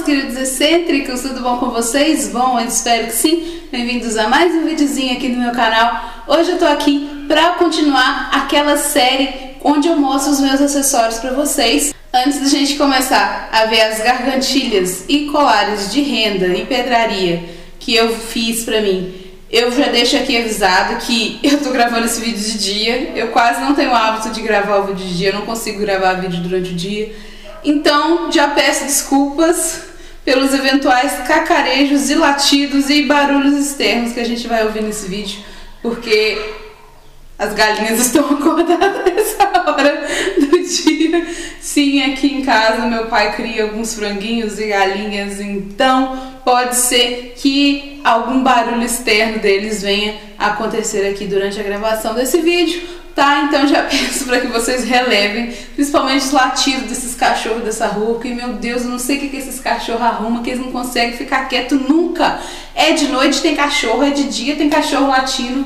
queridos excêntricos, tudo bom com vocês? Bom, eu espero que sim. Bem-vindos a mais um videozinho aqui no meu canal. Hoje eu tô aqui pra continuar aquela série onde eu mostro os meus acessórios pra vocês. Antes da gente começar a ver as gargantilhas e colares de renda e pedraria que eu fiz pra mim, eu já deixo aqui avisado que eu tô gravando esse vídeo de dia. Eu quase não tenho o hábito de gravar o vídeo de dia, eu não consigo gravar vídeo durante o dia. Então já peço desculpas pelos eventuais cacarejos e latidos e barulhos externos que a gente vai ouvir nesse vídeo, porque as galinhas estão acordadas nessa hora do dia. Sim, aqui em casa meu pai cria alguns franguinhos e galinhas, então pode ser que algum barulho externo deles venha a acontecer aqui durante a gravação desse vídeo. Tá, então já peço para que vocês relevem, principalmente os latidos desses cachorros dessa rua, porque, meu Deus, eu não sei o que esses cachorros arrumam, que eles não conseguem ficar quietos nunca. É de noite tem cachorro, é de dia tem cachorro latindo.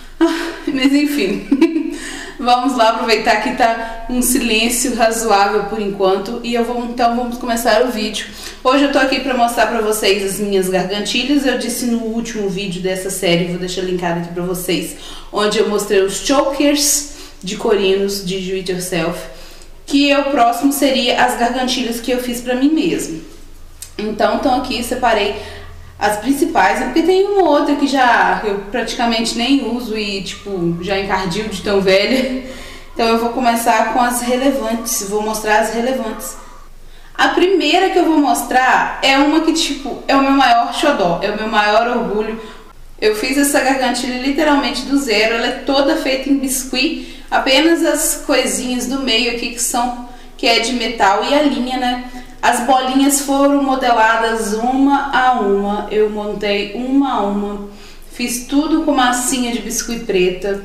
Mas enfim, vamos lá aproveitar que tá um silêncio razoável por enquanto e então vamos começar o vídeo. Hoje eu tô aqui para mostrar para vocês as minhas gargantilhas. Eu disse no último vídeo dessa série, vou deixar linkado aqui para vocês, onde eu mostrei os chokers de corinos de do it yourself, que o próximo seria as gargantilhas que eu fiz para mim mesmo. Então aqui separei as principais, porque tem uma outra que eu praticamente nem uso e tipo já encardiu de tão velha. Então eu vou começar com as relevantes, vou mostrar as relevantes. A primeira que eu vou mostrar é uma que tipo é o meu maior xodó, é o meu maior orgulho. Eu fiz essa gargantilha literalmente do zero, ela é toda feita em biscuit, apenas as coisinhas do meio aqui que é de metal e a linha, né? As bolinhas foram modeladas uma a uma, eu montei uma a uma, fiz tudo com massinha de biscuit preta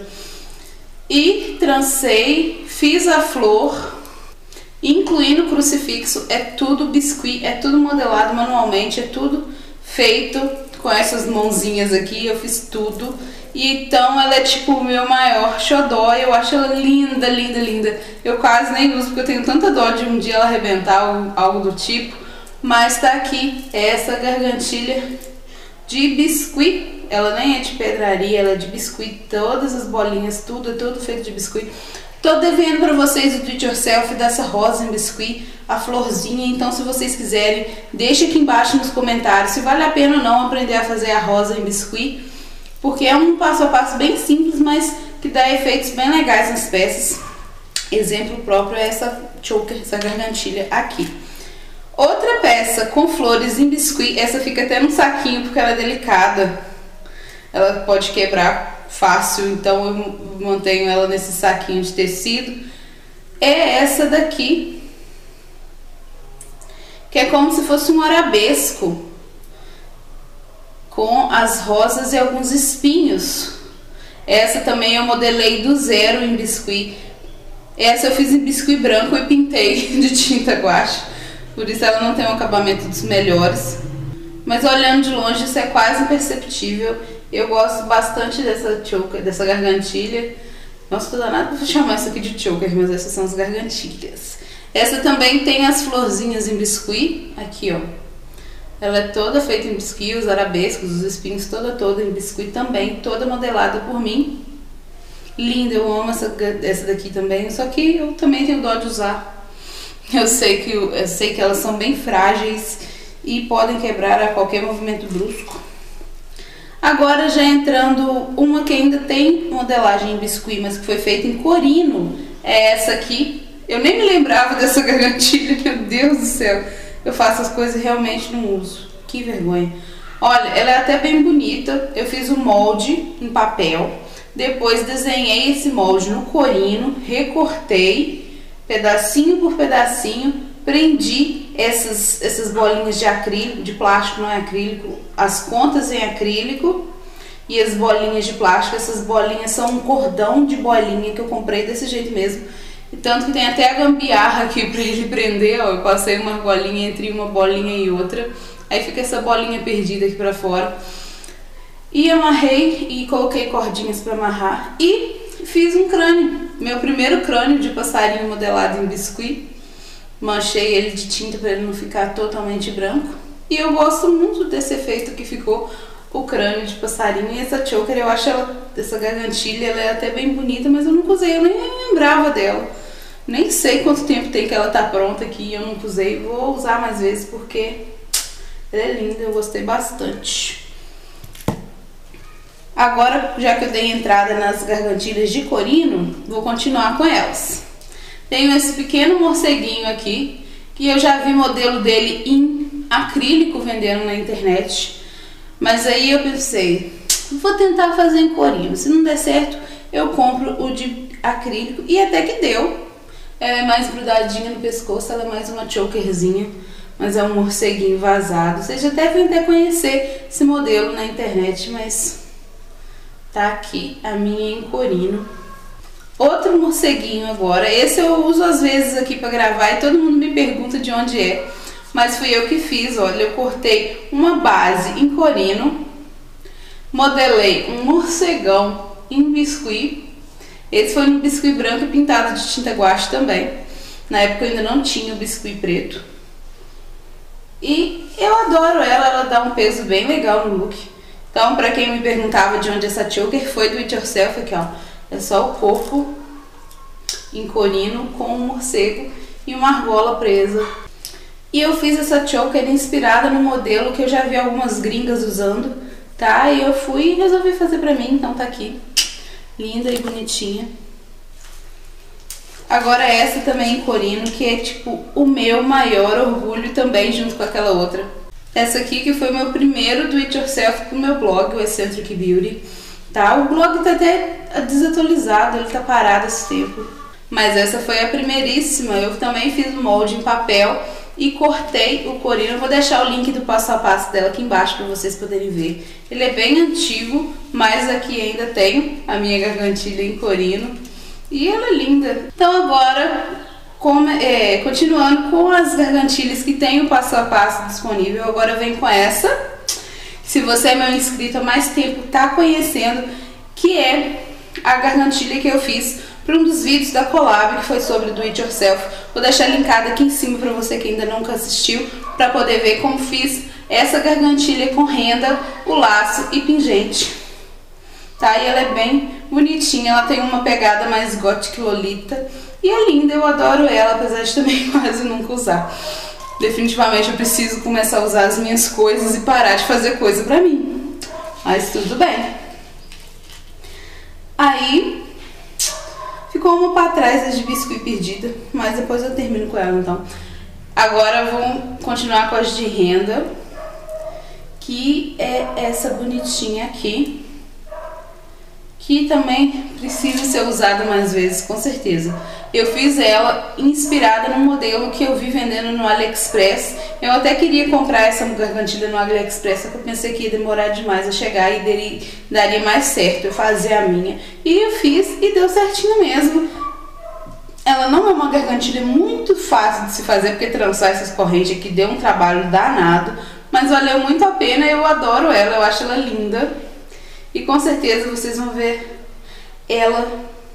e trancei, fiz a flor, incluindo o crucifixo, é tudo biscuit, é tudo modelado manualmente, é tudo feito com essas mãozinhas aqui, eu fiz tudo. E então ela é tipo o meu maior xodó, eu acho ela linda, linda, linda. Eu quase nem uso porque eu tenho tanta dó de um dia ela arrebentar ou algo do tipo. Mas tá aqui essa gargantilha de biscuit, ela nem é de pedraria, ela é de biscuit, todas as bolinhas, tudo, é tudo feito de biscuit. Tô devendo pra vocês o do it yourself dessa rosa em biscuit, a florzinha, então se vocês quiserem, deixa aqui embaixo nos comentários se vale a pena ou não aprender a fazer a rosa em biscuit. Porque é um passo a passo bem simples, mas que dá efeitos bem legais nas peças. Exemplo próprio é essa choker, essa gargantilha aqui. Outra peça com flores em biscuit, essa fica até num saquinho porque ela é delicada. Ela pode quebrar fácil, então eu mantenho ela nesse saquinho de tecido. É essa daqui, que é como se fosse um arabesco, com as rosas e alguns espinhos. Essa também eu modelei do zero em biscuit. Essa eu fiz em biscuit branco e pintei de tinta guache, por isso ela não tem um acabamento dos melhores. Mas olhando de longe isso é quase imperceptível. Eu gosto bastante dessa choker, dessa gargantilha. Nossa, tô danada pra chamar isso aqui de choker, mas essas são as gargantilhas. Essa também tem as florzinhas em biscuit, aqui ó. Ela é toda feita em biscuit, os arabescos, os espinhos, toda em biscuit também, toda modelada por mim. Linda, eu amo essa daqui também, só que eu também tenho dó de usar. Eu sei que elas são bem frágeis e podem quebrar a qualquer movimento brusco. Agora já entrando uma que ainda tem modelagem em biscuit, mas que foi feita em corino, é essa aqui. Eu nem me lembrava dessa gargantilha, meu Deus do céu. Eu faço as coisas e realmente não uso. Que vergonha. Olha, ela é até bem bonita. Eu fiz o molde em papel. Depois desenhei esse molde no corino. Recortei pedacinho por pedacinho. Prendi essas bolinhas de acrílico, de plástico, não é acrílico. As pontas em acrílico. E as bolinhas de plástico. Essas bolinhas são um cordão de bolinha que eu comprei desse jeito mesmo. Tanto que tem até a gambiarra aqui pra ele prender, ó. Eu passei uma argolinha entre uma bolinha e outra. Aí fica essa bolinha perdida aqui pra fora. E amarrei e coloquei cordinhas pra amarrar. E fiz um crânio. Meu primeiro crânio de passarinho modelado em biscuit. Manchei ele de tinta pra ele não ficar totalmente branco. E eu gosto muito desse efeito que ficou o crânio de passarinho. E essa choker, eu acho ela, essa gargantilha, ela é até bem bonita, mas eu nunca usei, eu nem lembrava dela. Nem sei quanto tempo tem que ela tá pronta aqui, eu nunca usei. Vou usar mais vezes porque ela é linda, eu gostei bastante. Agora, já que eu dei entrada nas gargantilhas de corino, vou continuar com elas. Tenho esse pequeno morceguinho aqui, que eu já vi modelo dele em acrílico vendendo na internet. Mas aí eu pensei, vou tentar fazer em corino. Se não der certo, eu compro o de acrílico. E até que deu. Ela é mais grudadinha no pescoço, ela é mais uma chokerzinha. Mas é um morceguinho vazado. Vocês já devem até conhecer esse modelo na internet, mas tá aqui a minha em corino. Outro morceguinho agora. Esse eu uso às vezes aqui pra gravar e todo mundo me pergunta de onde é. Mas fui eu que fiz, olha, eu cortei uma base em corino, modelei um morcegão em biscuit. Esse foi no biscuit branco pintado de tinta guache também. Na época eu ainda não tinha o biscuit preto. E eu adoro ela, ela dá um peso bem legal no look. Então, pra quem me perguntava de onde essa choker, foi do It Yourself aqui, ó. É só o corpo em corino com um morcego e uma argola presa. E eu fiz essa choker inspirada no modelo que eu já vi algumas gringas usando, tá? E eu fui e resolvi fazer pra mim, então tá aqui. Linda e bonitinha. Agora essa também em corino, que é tipo o meu maior orgulho também, junto com aquela outra. Essa aqui que foi o meu primeiro do It Yourself pro meu blog, o Eccentric Beauty. Tá? O blog tá até desatualizado, ele tá parado esse tempo. Mas essa foi a primeiríssima. Eu também fiz o molde em papel e cortei o corino. Eu vou deixar o link do passo a passo dela aqui embaixo para vocês poderem ver. Ele é bem antigo, mas aqui ainda tem a minha gargantilha em corino. E ela é linda. Então agora, continuando com as gargantilhas que tem o passo a passo disponível, agora eu venho com essa. Se você é meu inscrito há mais tempo, tá conhecendo, que é a gargantilha que eu fiz para um dos vídeos da collab, que foi sobre do It Yourself. Vou deixar linkado aqui em cima para você que ainda nunca assistiu, para poder ver como fiz essa gargantilha com renda, o laço e pingente. Tá? E ela é bem bonitinha, ela tem uma pegada mais gothic lolita. E é linda, eu adoro ela, apesar de também quase nunca usar. Definitivamente eu preciso começar a usar as minhas coisas e parar de fazer coisa pra mim. Mas tudo bem. Aí ficou uma pra trás as de biscuit perdida, mas depois eu termino com ela então. Agora vou continuar com as de renda, que é essa bonitinha aqui, que também precisa ser usada mais vezes, com certeza. Eu fiz ela inspirada no modelo que eu vi vendendo no AliExpress. Eu até queria comprar essa gargantilha no AliExpress, só que eu pensei que ia demorar demais a chegar e daria mais certo eu fazer a minha. E eu fiz e deu certinho mesmo. Ela não é uma gargantilha muito fácil de se fazer, porque trançar essas correntes aqui deu um trabalho danado. Mas valeu muito a pena, eu adoro ela, eu acho ela linda. E com certeza vocês vão ver ela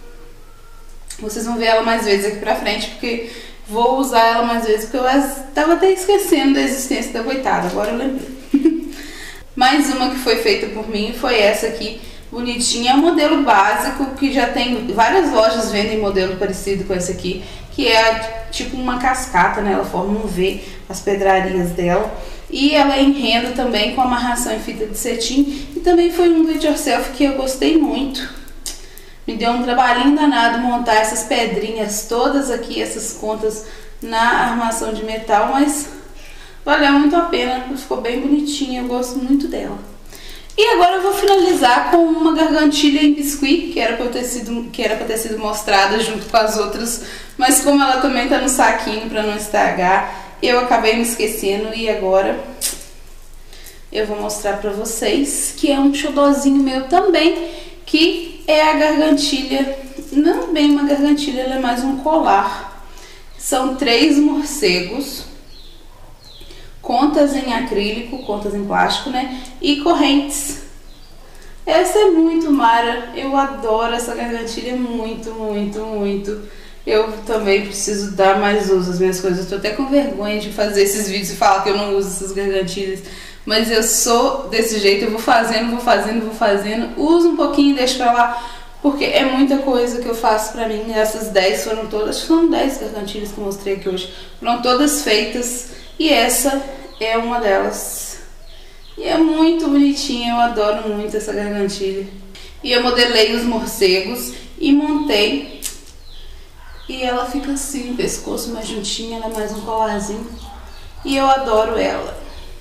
mais vezes aqui pra frente, porque vou usar ela mais vezes, porque eu tava até esquecendo da existência da coitada, agora eu lembrei. Mais uma que foi feita por mim foi essa aqui, bonitinha, é um modelo básico, que já tem, várias lojas vendem modelo parecido com esse aqui, que é tipo uma cascata, né, ela forma um V, as pedrarias dela. E ela é em renda também, com amarração em fita de cetim. E também foi um do It Yourself que eu gostei muito. Me deu um trabalhinho danado montar essas pedrinhas todas aqui, essas contas na armação de metal, mas valeu muito a pena, ficou bem bonitinha, eu gosto muito dela. E agora eu vou finalizar com uma gargantilha em biscuit, que era pra ter sido mostrada junto com as outras, mas como ela também tá no saquinho para não estragar, eu acabei me esquecendo e agora eu vou mostrar pra vocês, que é um xodózinho meu também, que é a gargantilha, não bem uma gargantilha, ela é mais um colar. São 3 morcegos, contas em acrílico, contas em plástico, né, e correntes. Essa é muito mara, eu adoro essa gargantilha, muito, muito, muito. Eu também preciso dar mais uso às minhas coisas. Eu tô até com vergonha de fazer esses vídeos e falar que eu não uso essas gargantilhas. Mas eu sou desse jeito, eu vou fazendo, uso um pouquinho e deixo pra lá. Porque é muita coisa que eu faço pra mim. Essas 10 foram todas, acho que são 10 gargantilhas que eu mostrei aqui hoje. Foram todas feitas e essa é uma delas. E é muito bonitinha, eu adoro muito essa gargantilha. E eu modelei os morcegos e montei. E ela fica assim, pescoço mais juntinho, ela é mais um colarzinho. E eu adoro ela.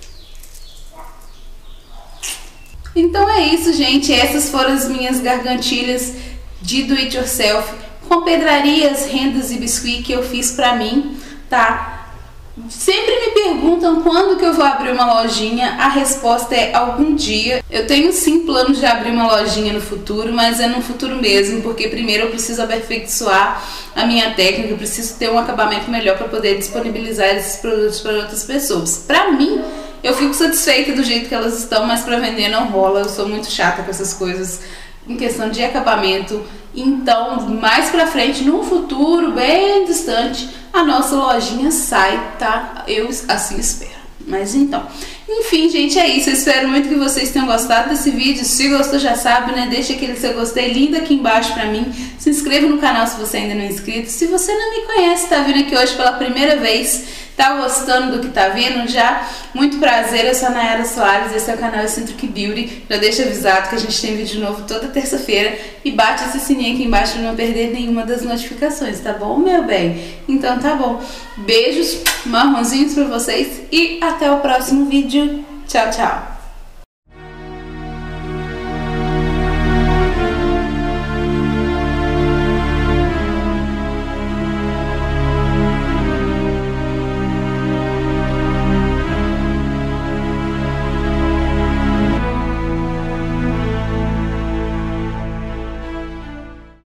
Então é isso, gente. Essas foram as minhas gargantilhas de do it yourself com pedrarias, rendas e biscuit que eu fiz pra mim, tá? Sempre me perguntam quando que eu vou abrir uma lojinha. A resposta é algum dia. Eu tenho sim planos de abrir uma lojinha no futuro, mas é no futuro mesmo, porque primeiro eu preciso aperfeiçoar a minha técnica, eu preciso ter um acabamento melhor para poder disponibilizar esses produtos para outras pessoas. Pra mim, eu fico satisfeita do jeito que elas estão, mas pra vender não rola. Eu sou muito chata com essas coisas em questão de acabamento. Então, mais pra frente, num futuro bem distante, a nossa lojinha sai, tá? Eu assim espero. Mas então, enfim, gente, é isso. Eu espero muito que vocês tenham gostado desse vídeo. Se gostou, já sabe, né? Deixa aquele seu gostei lindo aqui embaixo pra mim. Se inscreva no canal se você ainda não é inscrito. Se você não me conhece, tá vindo aqui hoje pela primeira vez, tá gostando do que tá vendo já, muito prazer, eu sou a Nayara Soares, esse é o canal Eccentric Beauty. Já deixa avisado que a gente tem vídeo novo toda terça-feira e bate esse sininho aqui embaixo pra não perder nenhuma das notificações, tá bom, meu bem? Então tá bom, beijos marronzinhos pra vocês e até o próximo vídeo. Tchau, tchau!